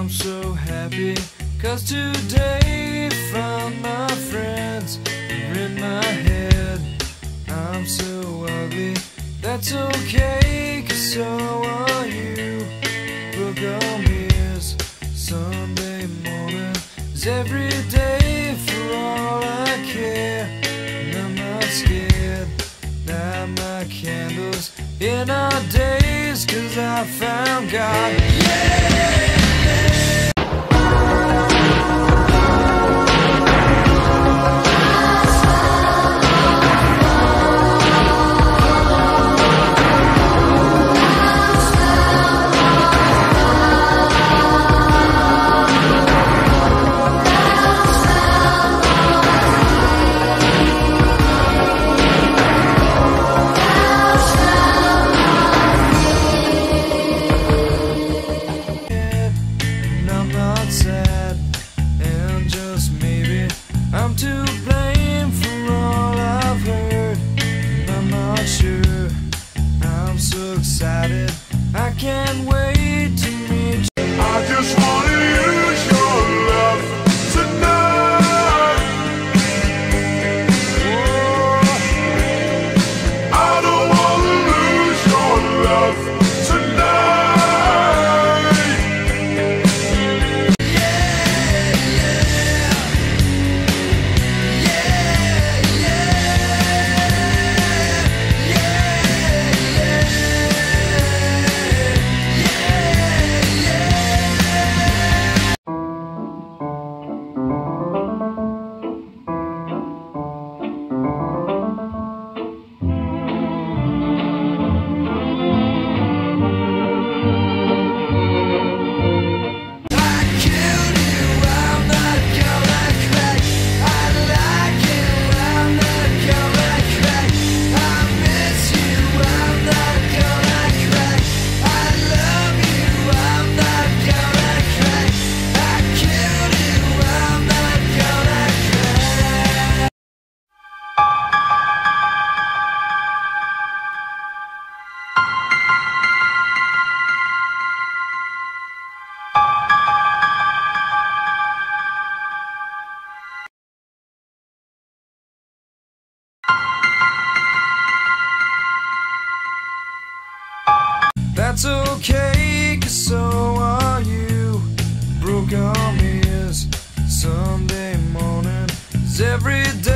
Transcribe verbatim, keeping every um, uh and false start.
I'm so happy, cause today found my friends are in my head. I'm so ugly, that's okay, cause so are you. Book on ears, Sunday morning is every day for all I care. And I'm not scared, light my candles in our days, cause I found God. Yeah! Sad, and just maybe I'm to blame for all I've heard. I'm not sure, I'm so excited, I can't wait to meet you. I just wanna use your love tonight. Oh, I don't wanna lose your love tonight. That's okay, cause so are you. Broke arm is Sunday morning is every day.